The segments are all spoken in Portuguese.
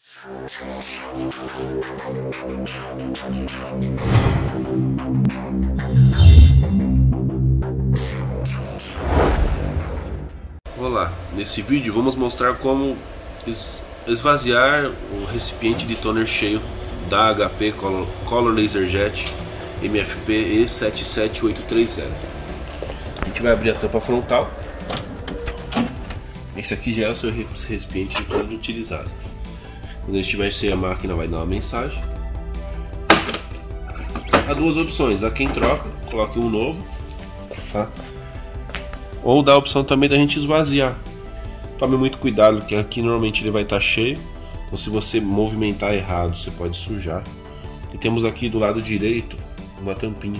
Olá, nesse vídeo vamos mostrar como esvaziar o recipiente de toner cheio da HP Color LaserJet MFP E77830. A gente vai abrir a tampa frontal. Esse aqui já é o seu recipiente de toner utilizado. Quando ele estiver cheio, a máquina vai dar uma mensagem. Há duas opções: a quem troca, coloque um novo, tá? Ou dá a opção também da gente esvaziar. Tome muito cuidado, porque aqui normalmente ele vai estar cheio, então se você movimentar errado você pode sujar. E temos aqui do lado direito uma tampinha,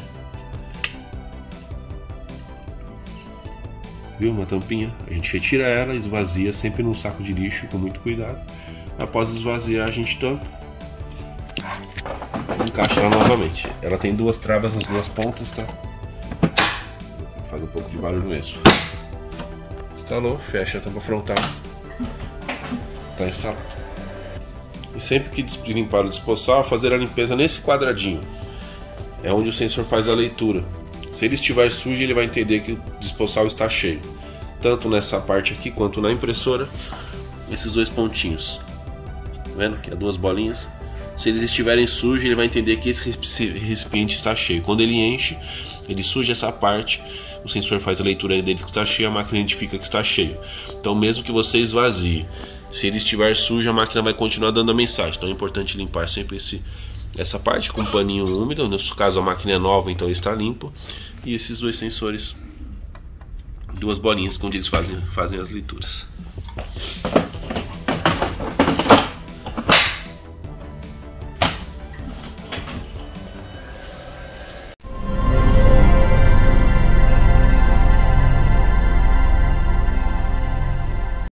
viu? Uma tampinha, a gente retira ela, esvazia sempre num saco de lixo com muito cuidado. Após esvaziar, a gente tampa, encaixa ela novamente. Ela tem duas travas nas duas pontas, tá? Faz um pouco de barulho mesmo. Instalou, fecha a tampa frontal. Tá instalado. E sempre que limpar o disposal, fazer a limpeza nesse quadradinho. É onde o sensor faz a leitura. Se ele estiver sujo, ele vai entender que o disposal está cheio. Tanto nessa parte aqui quanto na impressora. Esses dois pontinhos. Tá vendo? Aqui há duas bolinhas. Se eles estiverem sujos, ele vai entender que esse recipiente está cheio. Quando ele enche, ele suja essa parte, o sensor faz a leitura dele que está cheio, a máquina identifica que está cheio. Então mesmo que você esvazie, se ele estiver sujo, a máquina vai continuar dando a mensagem. Então é importante limpar sempre essa parte com um paninho úmido. No caso a máquina é nova, então está limpo. E esses dois sensores, duas bolinhas onde eles fazem as leituras.